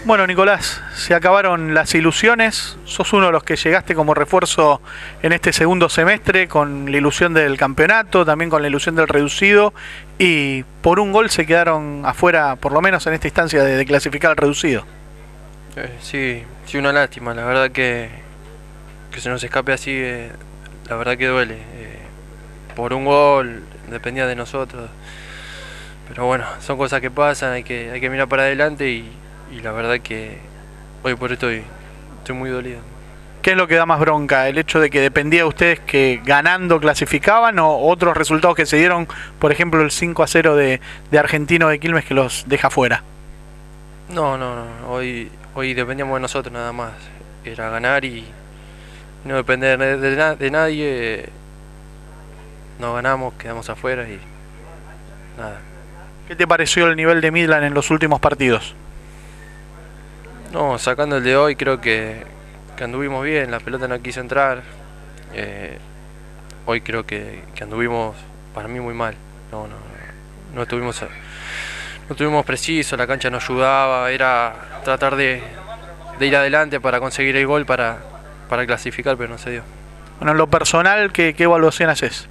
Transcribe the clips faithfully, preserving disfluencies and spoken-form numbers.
Bueno, Nicolás, se acabaron las ilusiones. Sos uno de los que llegaste como refuerzo en este segundo semestre con la ilusión del campeonato, también con la ilusión del reducido, y por un gol se quedaron afuera, por lo menos en esta instancia de, de clasificar al reducido. Eh, sí, sí, una lástima. La verdad que, que se nos escape así, eh, la verdad que duele. Eh, por un gol dependía de nosotros. Pero bueno, son cosas que pasan, hay que, hay que mirar para adelante y, y la verdad que hoy por esto estoy, estoy muy dolido. ¿Qué es lo que da más bronca? ¿El hecho de que dependía de ustedes que ganando clasificaban o otros resultados que se dieron, por ejemplo el cinco a cero de, de Argentino de Quilmes que los deja fuera? No, no, no, hoy, hoy dependíamos de nosotros nada más. Era ganar y no depender de, de, na- de nadie. No ganamos, quedamos afuera y nada. ¿Qué te pareció el nivel de Midland en los últimos partidos? No, sacando el de hoy creo que, que anduvimos bien, la pelota no quiso entrar. Eh, hoy creo que, que anduvimos para mí muy mal. No, no, no estuvimos, no estuvimos precisos, la cancha no ayudaba, era tratar de, de ir adelante para conseguir el gol para, para clasificar, pero no se dio. Bueno, en lo personal, ¿qué, qué evaluación haces?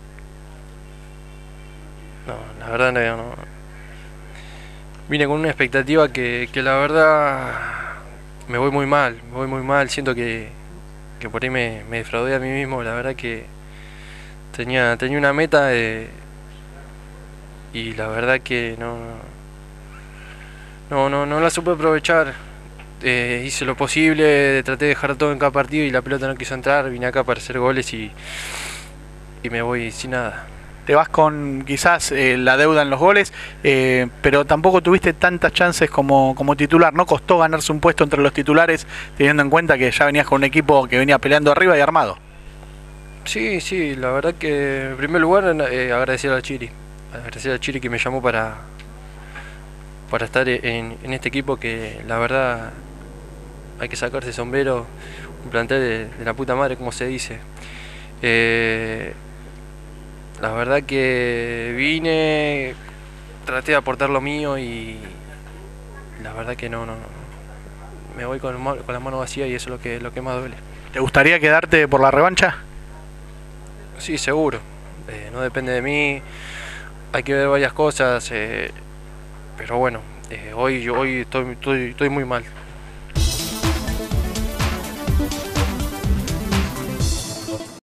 No, la verdad no, no. Vine con una expectativa que, que la verdad me voy muy mal, me voy muy mal, siento que, que por ahí me, me defraudé a mí mismo, la verdad que tenía, tenía una meta de, y la verdad que no, no, no, no la supe aprovechar. Eh, hice lo posible, traté de dejar todo en cada partido y la pelota no quiso entrar, vine acá para hacer goles y, y me voy sin nada. Te vas con quizás eh, la deuda en los goles, eh, pero tampoco tuviste tantas chances como, como titular. ¿No costó ganarse un puesto entre los titulares, teniendo en cuenta que ya venías con un equipo que venía peleando arriba y armado? Sí, sí, la verdad que en primer lugar eh, agradecer a Chiri, agradecer a Chiri que me llamó para, para estar en, en este equipo que la verdad hay que sacarse sombrero, un plantel de, de la puta madre, como se dice. Eh, La verdad que vine, traté de aportar lo mío y la verdad que no, no, no. Me voy con, con la mano vacía y eso es lo que, lo que más duele. ¿Te gustaría quedarte por la revancha? Sí, seguro. Eh, no depende de mí. Hay que ver varias cosas. Eh, pero bueno, eh, hoy, hoy estoy, estoy, estoy muy mal.